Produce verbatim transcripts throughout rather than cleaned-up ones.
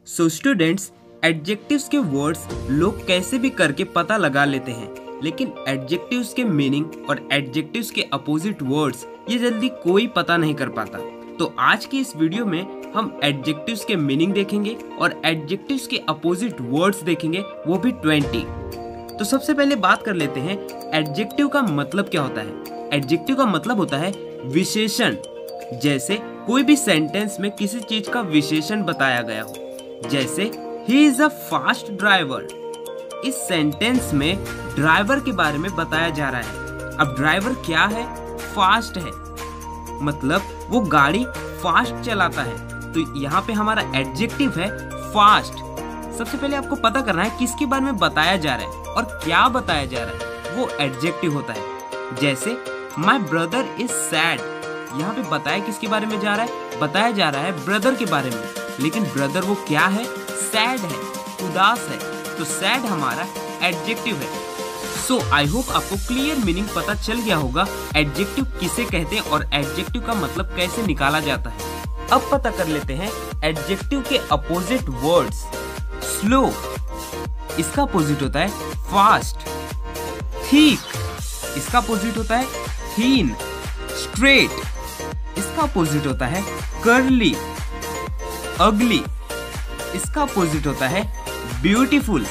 सो students, adjectives के words लोग कैसे भी करके पता लगा लेते हैं, लेकिन एडजेक्टिव्स के मीनिंग और एडजेक्टिव्स के अपोजिट वर्ड्स ये जल्दी कोई पता नहीं कर पाता। तो आज की इस वीडियो में हम एडजेक्टिव्स के मीनिंग देखेंगे और एडजेक्टिव्स के अपोजिट वर्ड्स देखेंगे, वो भी ट्वेंटी। तो सबसे पहले बात कर लेते हैं एडजेक्टिव का मतलब क्या होता है। एडजेक्टिव का मतलब होता है विशेषण। जैसे कोई भी सेंटेंस में किसी चीज का विशेषण बताया गया हो, जैसे he is a fast driver. इस सेंटेंस में ड्राइवर के बारे में बताया जा रहा है। अब ड्राइवर क्या है? फास्ट है, मतलब वो गाड़ी फास्ट चलाता है। तो यहाँ पे हमारा एडजेक्टिव है फास्ट। सबसे पहले आपको पता करना है किसके बारे में बताया जा रहा है और क्या बताया जा रहा है, वो एडजेक्टिव होता है। जैसे माई ब्रदर इज सैड, यहाँ पे बताया किसके बारे में जा रहा है? बताया जा रहा है ब्रदर के बारे में। लेकिन ब्रदर वो क्या है? सैड है, उदास है। तो सैड हमारा एडजेक्टिव है। सो आई होप आपको क्लियर मीनिंग पता चल गया होगा एडजेक्टिव किसे कहते हैं और एडजेक्टिव का मतलब कैसे निकाला जाता है। अब पता कर लेते हैं एडजेक्टिव के अपोजिट वर्ड्स। स्लो, इसका अपोजिट होता है फास्ट। थिक, इसका अपोजिट होता है थीन। स्ट्रेट, इसका अपोजिट होता है कर्ली। अगली, इसका अपोजिट होता है ब्यूटीफुल।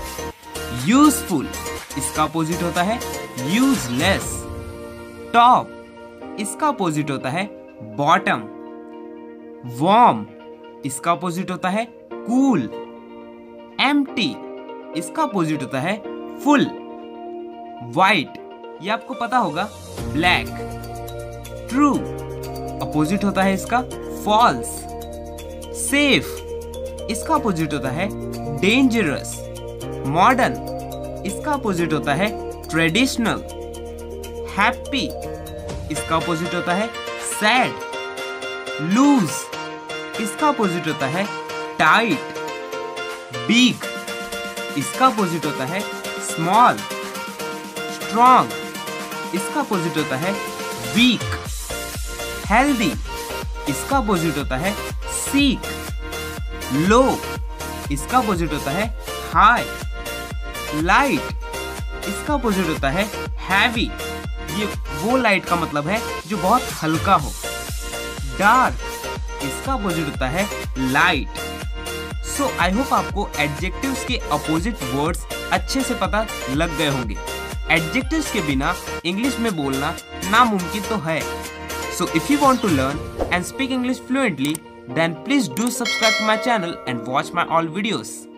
यूजफुल, इसका अपोजिट होता है यूजलेस। टॉप, इसका अपोजिट होता है बॉटम। वार्म, इसका अपोजिट होता है कूल। एम्प्टी, इसका अपोजिट होता है फुल। वाइट, ये आपको पता होगा ब्लैक। ट्रू, अपोजिट होता है इसका फॉल्स। सेफ, इसका अपोजिट होता है डेंजरस। मॉडर्न, इसका अपोजिट होता है ट्रेडिशनल। हैप्पी, इसका अपोजिट होता है सैड। लूज, इसका अपोजिट होता है टाइट। बिग, इसका अपोजिट होता है स्मॉल। स्ट्रॉन्ग, इसका अपोजिट होता है वीक। हेल्दी, इसका अपोजिट होता है सीक। लो, इसका अपोजिट होता है हाई। लाइट, इसका अपोजिट होता है हैवी। ये वो लाइट का मतलब है जो बहुत हल्का हो। डार्क, इसका अपोजिट होता है लाइट। सो आई होप आपको एडजेक्टिव्स के अपोजिट वर्ड्स अच्छे से पता लग गए होंगे। एडजेक्टिव्स के बिना इंग्लिश में बोलना नामुमकिन तो है। So if you want to learn and speak English fluently, then please do subscribe to my channel and watch my all videos.